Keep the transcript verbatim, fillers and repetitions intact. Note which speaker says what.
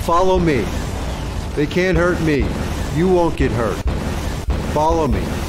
Speaker 1: Follow me. They can't hurt me. You won't get hurt. Follow me.